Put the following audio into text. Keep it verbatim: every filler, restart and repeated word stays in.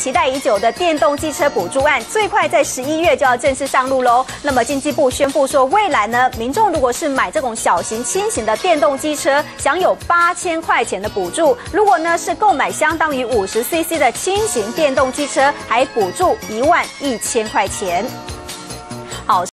期待已久的电动机车补助案，最快在十一月就要正式上路喽。那么经济部宣布说，未来呢，民众如果是买这种小型轻型的电动机车，享有八千块钱的补助；如果呢是购买相当于五十 C C 的轻型电动机车，还补助一万一千块钱。好。